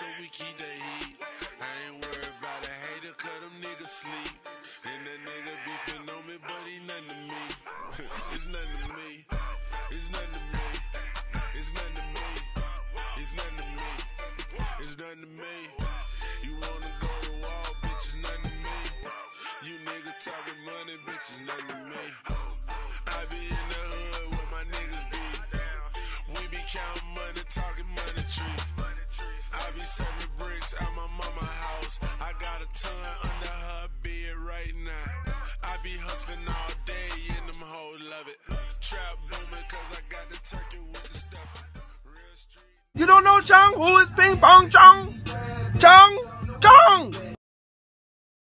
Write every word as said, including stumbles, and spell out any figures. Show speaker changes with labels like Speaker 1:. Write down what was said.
Speaker 1: so we keep the heat. I ain't worried about a hater, cause them niggas sleep. And that nigga beefing on me, but he nothing to me. It's nothing to me. It's nothing to me. It's nothing to me. It's nothing to me. It's nothing to me. You wanna go to war, bitch, it's nothing to me. You niggas talking money, bitch, it's nothing to me. I be in the hood where my niggas be. We be counting money, talking money tree. I be serving bricks at my mama house. I got a ton under her bed right now. I be hustling all day and them hoes love it. Trap booming cause I got the turkey with the stuff. Real street.
Speaker 2: You don't know Chang? Who is Ping Pong Chang? Chang? Chang!